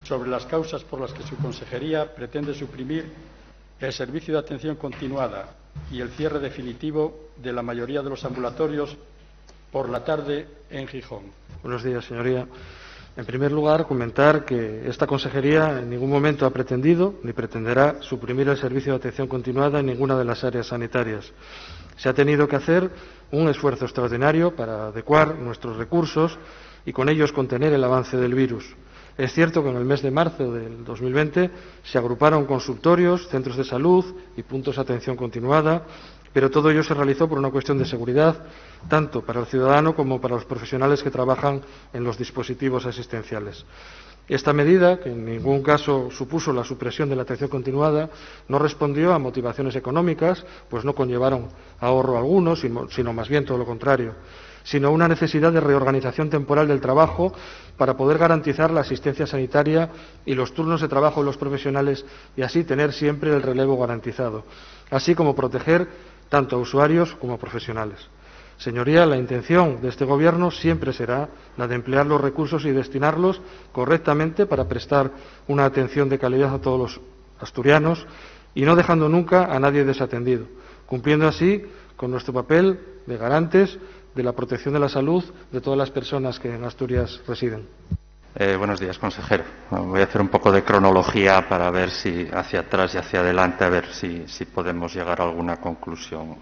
sobre las causas por las que su consejería pretende suprimir el servicio de atención continuada y el cierre definitivo de la mayoría de los ambulatorios por la tarde en Gijón. Buenos días, señoría. En primer lugar, comentar que esta consejería en ningún momento ha pretendido ni pretenderá suprimir el servicio de atención continuada en ninguna de las áreas sanitarias. Se ha tenido que hacer un esfuerzo extraordinario para adecuar nuestros recursos y con ellos contener el avance del virus. Es cierto que en el mes de marzo del 2020 se agruparon consultorios, centros de salud y puntos de atención continuada, pero todo ello se realizó por una cuestión de seguridad, tanto para el ciudadano como para los profesionales que trabajan en los dispositivos asistenciales. Esta medida, que en ningún caso supuso la supresión de la atención continuada, no respondió a motivaciones económicas, pues no conllevaron ahorro alguno, sino más bien todo lo contrario, sino una necesidad de reorganización temporal del trabajo para poder garantizar la asistencia sanitaria y los turnos de trabajo de los profesionales y así tener siempre el relevo garantizado, así como proteger tanto a usuarios como a profesionales. Señoría, la intención de este Gobierno siempre será la de emplear los recursos y destinarlos correctamente para prestar una atención de calidad a todos los asturianos y no dejando nunca a nadie desatendido, cumpliendo así con nuestro papel de garantes de la protección de la salud de todas las personas que en Asturias residen. Buenos días, consejero. Voy a hacer un poco de cronología para ver si hacia atrás y hacia adelante, a ver si podemos llegar a alguna conclusión.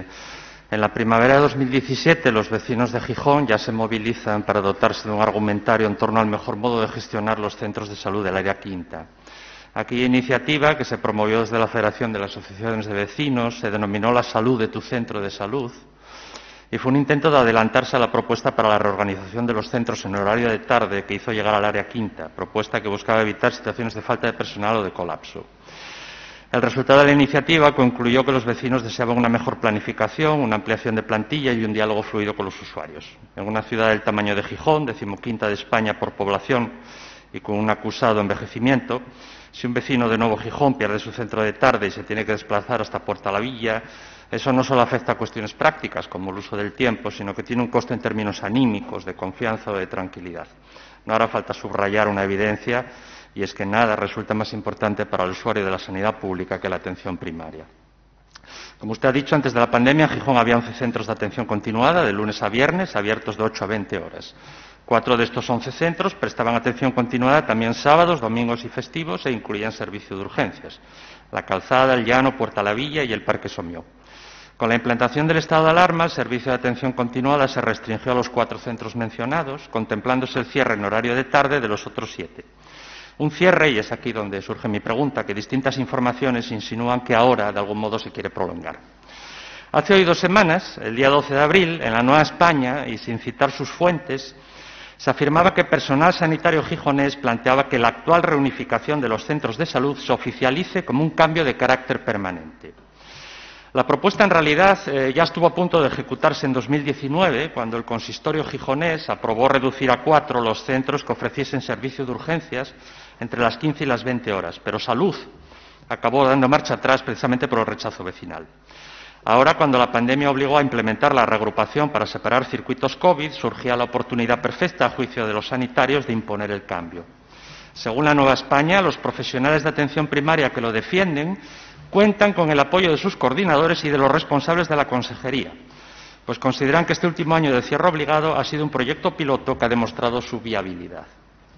En la primavera de 2017, los vecinos de Gijón ya se movilizan para dotarse de un argumentario en torno al mejor modo de gestionar los centros de salud del área quinta. Aquella iniciativa, que se promovió desde la Federación de las Asociaciones de Vecinos, se denominó La Salud de tu Centro de Salud, y fue un intento de adelantarse a la propuesta para la reorganización de los centros en horario de tarde que hizo llegar al área quinta, propuesta que buscaba evitar situaciones de falta de personal o de colapso. El resultado de la iniciativa concluyó que los vecinos deseaban una mejor planificación, una ampliación de plantilla y un diálogo fluido con los usuarios. En una ciudad del tamaño de Gijón, 15ª de España por población y con un acusado envejecimiento, si un vecino de Nuevo Gijón pierde su centro de tarde y se tiene que desplazar hasta Portalavilla, eso no solo afecta a cuestiones prácticas, como el uso del tiempo, sino que tiene un coste en términos anímicos, de confianza o de tranquilidad. No hará falta subrayar una evidencia, y es que nada resulta más importante para el usuario de la sanidad pública que la atención primaria. Como usted ha dicho, antes de la pandemia, en Gijón había 11 centros de atención continuada, de lunes a viernes, abiertos de 8 a 20 horas. 4 de estos 11 centros prestaban atención continuada también sábados, domingos y festivos e incluían servicio de urgencias: La Calzada, El Llano, Portalavilla y el Parque Somió. Con la implantación del estado de alarma, el servicio de atención continuada se restringió a los 4 centros mencionados, contemplándose el cierre en horario de tarde de los otros 7. Un cierre, y es aquí donde surge mi pregunta, que distintas informaciones insinúan que ahora, de algún modo, se quiere prolongar. Hace hoy 2 semanas, el día 12 de abril, en La Nueva España, y sin citar sus fuentes, se afirmaba que personal sanitario gijonés planteaba que la actual reunificación de los centros de salud se oficialice como un cambio de carácter permanente. La propuesta, en realidad, ya estuvo a punto de ejecutarse en 2019, cuando el consistorio gijonés aprobó reducir a 4 los centros que ofreciesen servicio de urgencias entre las 15 y las 20 horas, pero Salud acabó dando marcha atrás precisamente por el rechazo vecinal. Ahora, cuando la pandemia obligó a implementar la reagrupación para separar circuitos COVID, surgía la oportunidad perfecta, a juicio de los sanitarios, de imponer el cambio. Según La Nueva España, los profesionales de atención primaria que lo defienden cuentan con el apoyo de sus coordinadores y de los responsables de la consejería, pues consideran que este último año de cierre obligado ha sido un proyecto piloto que ha demostrado su viabilidad.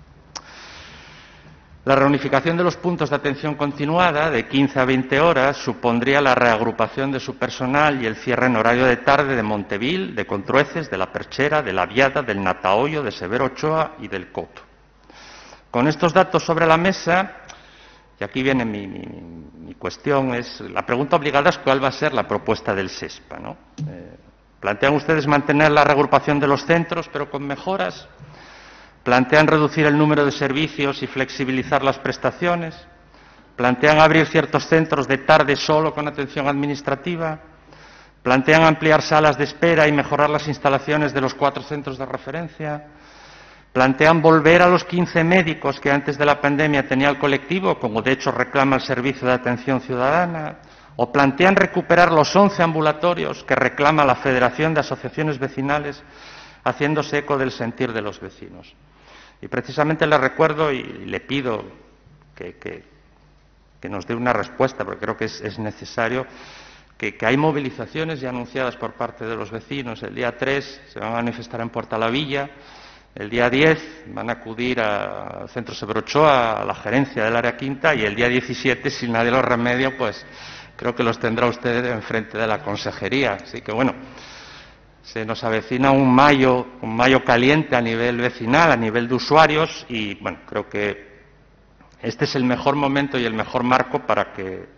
La reunificación de los puntos de atención continuada de 15 a 20 horas supondría la reagrupación de su personal y el cierre en horario de tarde de Montevil, de Contrueces, de La Perchera, de La Viada, del Natahoyo, de Severo Ochoa y del Coto. Con estos datos sobre la mesa, y aquí viene mi cuestión, la pregunta obligada es cuál va a ser la propuesta del SESPA, ¿no? ¿Plantean ustedes mantener la reagrupación de los centros, pero con mejoras? ¿Plantean reducir el número de servicios y flexibilizar las prestaciones? ¿Plantean abrir ciertos centros de tarde solo con atención administrativa? ¿Plantean ampliar salas de espera y mejorar las instalaciones de los 4 centros de referencia? ¿Plantean volver a los 15 médicos que antes de la pandemia tenía el colectivo, como de hecho reclama el Servicio de Atención Ciudadana? ¿O plantean recuperar los 11 ambulatorios que reclama la Federación de Asociaciones Vecinales, haciéndose eco del sentir de los vecinos? Y precisamente le recuerdo y le pido que nos dé una respuesta, porque creo que es necesario, que hay movilizaciones ya anunciadas por parte de los vecinos. El día 3 se van a manifestar en Portalavilla, el día 10 van a acudir al Centro Severo Ochoa, a la gerencia del área quinta, y el día 17, si nadie los remedia, pues creo que los tendrá usted enfrente de la consejería. Así que, bueno, se nos avecina un mayo caliente a nivel vecinal, a nivel de usuarios, y, bueno, creo que este es el mejor momento y el mejor marco para que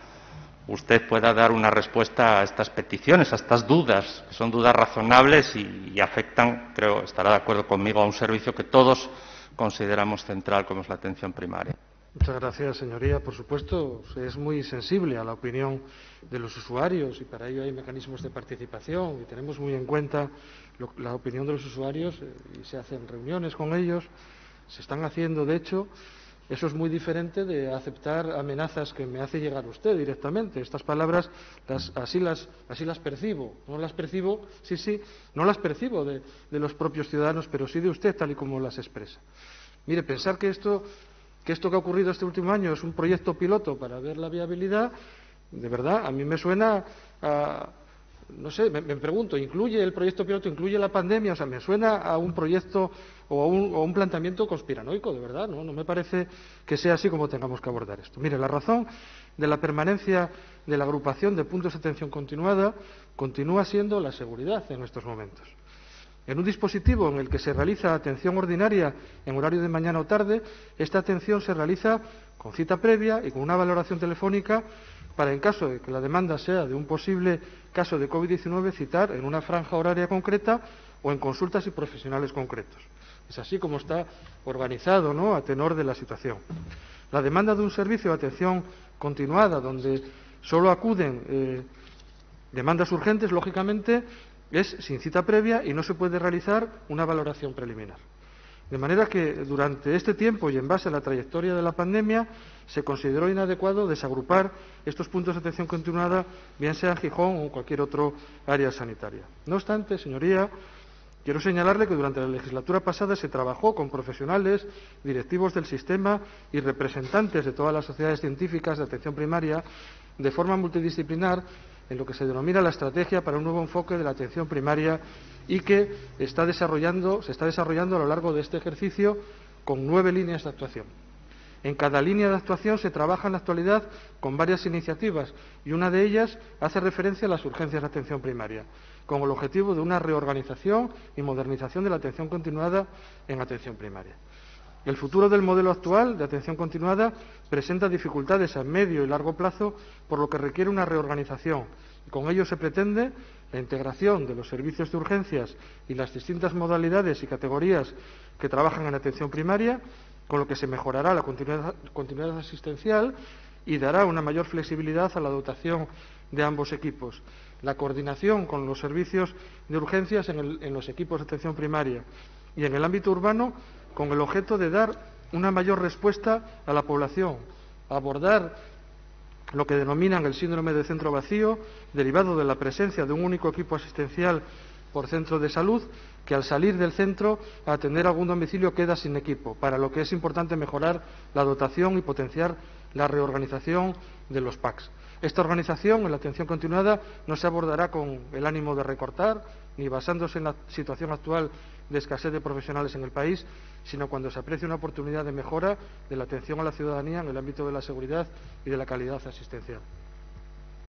usted pueda dar una respuesta a estas peticiones, a estas dudas, que son dudas razonables y afectan, creo, estará de acuerdo conmigo, a un servicio que todos consideramos central, como es la atención primaria. Muchas gracias, señoría. Por supuesto, es muy sensible a la opinión de los usuarios y para ello hay mecanismos de participación y tenemos muy en cuenta la opinión de los usuarios y se hacen reuniones con ellos, se están haciendo, de hecho. Eso es muy diferente de aceptar amenazas que me hace llegar usted directamente. Estas palabras así las percibo. No las percibo, no las percibo de los propios ciudadanos, pero sí de usted, tal y como las expresa. Mire, pensar que esto que ha ocurrido este último año es un proyecto piloto para ver la viabilidad, de verdad, a mí me suena a... No sé, me pregunto, ¿incluye el proyecto piloto, incluye la pandemia? O sea, me suena a un proyecto o a un planteamiento conspiranoico, de verdad, ¿no? No me parece que sea así como tengamos que abordar esto. Mire, la razón de la permanencia de la agrupación de puntos de atención continuada continúa siendo la seguridad en estos momentos. En un dispositivo en el que se realiza atención ordinaria en horario de mañana o tarde, esta atención se realiza con cita previa y con una valoración telefónica para, en caso de que la demanda sea de un posible caso de COVID-19, citar en una franja horaria concreta o en consultas y profesionales concretos. Es así como está organizado, ¿no?, a tenor de la situación. La demanda de un servicio de atención continuada, donde solo acuden demandas urgentes, lógicamente, es sin cita previa y no se puede realizar una valoración preliminar. De manera que durante este tiempo y en base a la trayectoria de la pandemia se consideró inadecuado desagrupar estos puntos de atención continuada, bien sea en Gijón o en cualquier otro área sanitaria. No obstante, señoría, quiero señalarle que durante la legislatura pasada se trabajó con profesionales, directivos del sistema y representantes de todas las sociedades científicas de atención primaria de forma multidisciplinar en lo que se denomina la estrategia para un nuevo enfoque de la atención primaria y que se está desarrollando a lo largo de este ejercicio con 9 líneas de actuación. En cada línea de actuación se trabaja en la actualidad con varias iniciativas y una de ellas hace referencia a las urgencias de atención primaria, con el objetivo de una reorganización y modernización de la atención continuada en atención primaria. El futuro del modelo actual de atención continuada presenta dificultades a medio y largo plazo, por lo que requiere una reorganización. Y con ello se pretende la integración de los servicios de urgencias y las distintas modalidades y categorías que trabajan en atención primaria, con lo que se mejorará la continuidad asistencial y dará una mayor flexibilidad a la dotación de ambos equipos. La coordinación con los servicios de urgencias en los equipos de atención primaria y en el ámbito urbano, con el objeto de dar una mayor respuesta a la población, abordar lo que denominan el síndrome de centro vacío, derivado de la presencia de un único equipo asistencial por centro de salud, que al salir del centro a atender algún domicilio queda sin equipo, para lo que es importante mejorar la dotación y potenciar la reorganización de los PACs. Esta organización en la atención continuada no se abordará con el ánimo de recortar, ni basándose en la situación actual de escasez de profesionales en el país, sino cuando se aprecie una oportunidad de mejora de la atención a la ciudadanía en el ámbito de la seguridad y de la calidad asistencial.